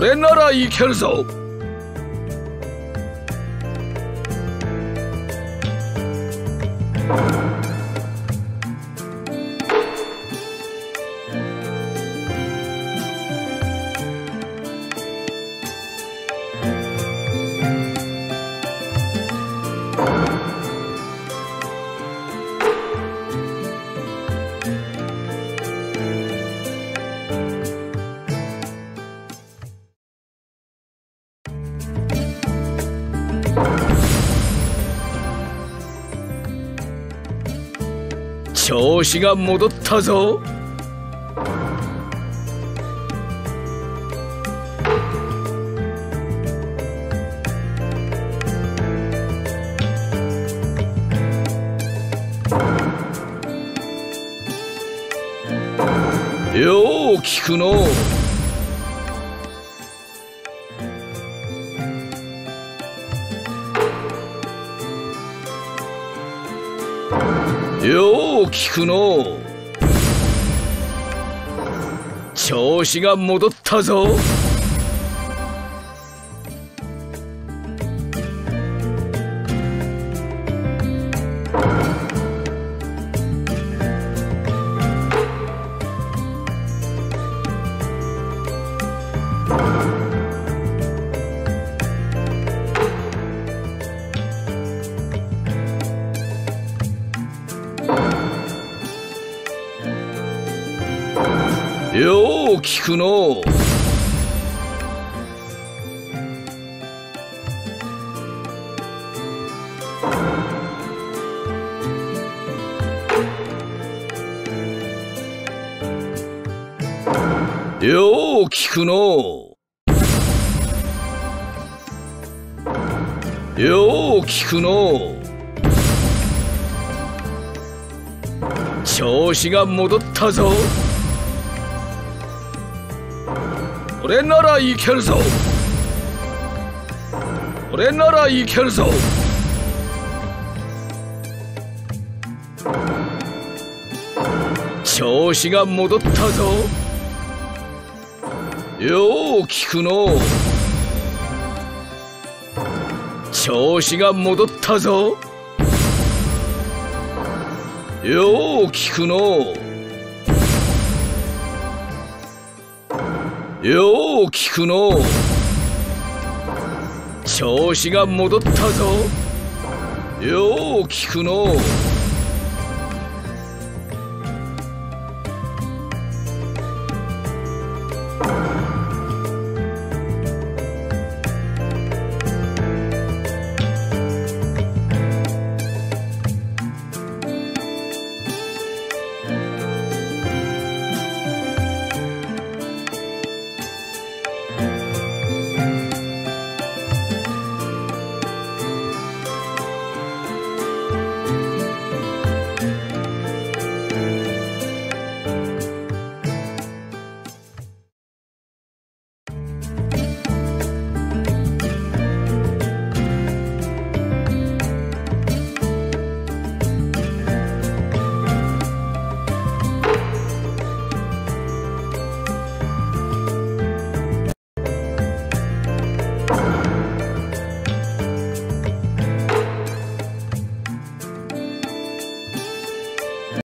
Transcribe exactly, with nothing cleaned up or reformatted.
れならいけるぞ。調子が戻ったぞ。よう聞くのう。よう聞くのう。調子が戻ったぞ。よう聞くのう。よう聞くのう。よう聞くのう。調子が戻ったぞ。これならいけるぞ。これならいけるぞ。調子が戻ったぞ。よう聞くのう。調子が戻ったぞ。よう聞くのう。よう聞くのう。調子が戻ったぞ。よう聞くのう。